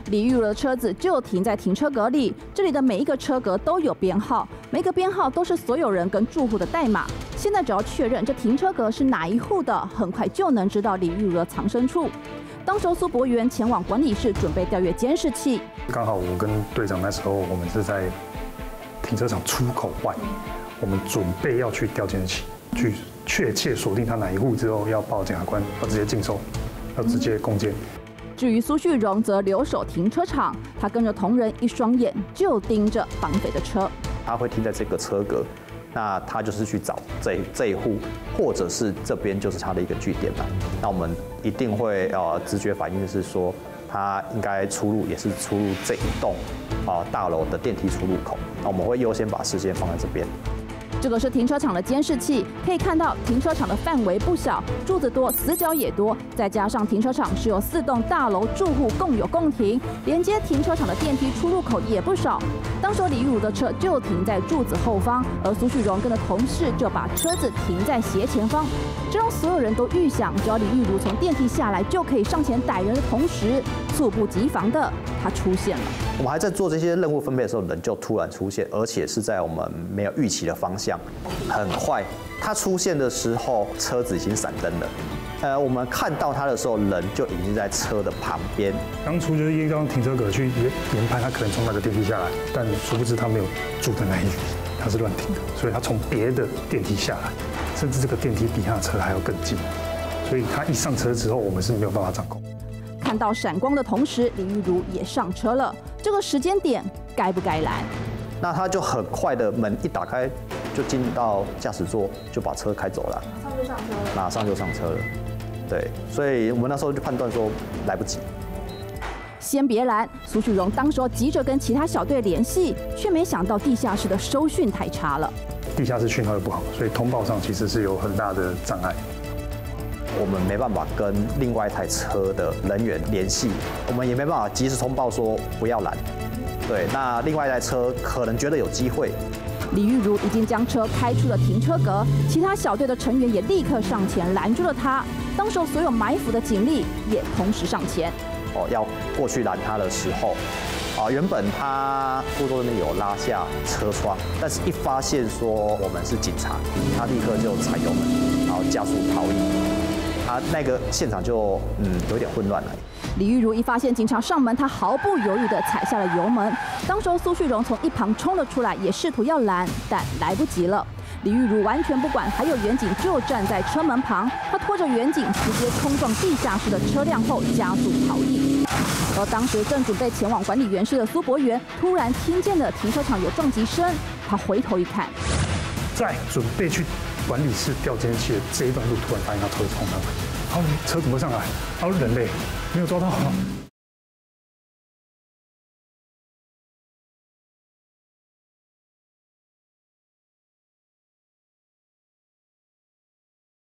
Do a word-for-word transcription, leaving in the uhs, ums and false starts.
李玉如的车子就停在停车格里，这里的每一个车格都有编号，每个编号都是所有人跟住户的代码。现在只要确认这停车格是哪一户的，很快就能知道李玉如的藏身处。当时苏博员前往管理室准备调阅监视器， 刚好我跟队长那时候我们是在停车场出口外，我们准备要去调监视器，去确切锁定他哪一户之后，要报检察官，要直接禁收，要直接攻坚。 至于苏旭荣则留守停车场，他跟着同仁一双眼就盯着绑匪的车。 他会停在这个车格，那他就是去找这这一户，或者是这边就是他的一个据点嘛。那我们一定会呃直觉反应是说，他应该出入也是出入这一栋啊大楼的电梯出入口。那我们会优先把视线放在这边。 这个是停车场的监视器，可以看到停车场的范围不小，柱子多，死角也多，再加上停车场是由四栋大楼住户共有共停，连接停车场的电梯出入口也不少。当时李玉如的车就停在柱子后方，而苏旭荣跟着同事就把车子停在斜前方，这让所有人都预想，只要李玉如从电梯下来就可以上前逮人的同时，猝不及防的他出现了。 我们还在做这些任务分配的时候，人就突然出现，而且是在我们没有预期的方向。很快，他出现的时候，车子已经闪灯了。呃，我们看到他的时候，人就已经在车的旁边。 当初就是依照停车格去研判，他可能从那个电梯下来，但殊不知他没有住的那一里，他是乱停的，所以他从别的电梯下来，甚至这个电梯比他的车还要更近，所以他一上车之后，我们是没有办法掌控。 看到闪光的同时，李玉如也上车了。这个时间点该不该拦？ 那他就很快的门一打开，就进到驾驶座，就把车开走了。马上就上车了。马上就上车了。对，所以我们那时候就判断说来不及。 先别拦，苏旭荣当时急着跟其他小队联系，却没想到地下室的收讯太差了。 地下室讯号又不好，所以通报上其实是有很大的障碍。 我们没办法跟另外一台车的人员联系，我们也没办法及时通报说不要拦。对，那另外一台车可能觉得有机会。 李玉如已经将车开出了停车格，其他小队的成员也立刻上前拦住了他。当时所有埋伏的警力也同时上前。 哦，要过去拦他的时候，啊，原本他副座那边有拉下车窗，但是一发现说我们是警察，他立刻就踩油门，然后加速逃逸。他那个现场就嗯有点混乱了。 李玉如一发现警察上门，他毫不犹豫地踩下了油门。当时苏旭荣从一旁冲了出来，也试图要拦，但来不及了。李玉如完全不管，还有远警就站在车门旁，他拖着远警直接冲撞地下室的车辆后加速逃逸。而当时正准备前往管理员室的苏博员，突然听见了停车场有撞击声，他回头一看， 在准备去管理室调监视器的这一段路，突然发现他车冲了，然后车怎么上来？然后人嘞没有抓到。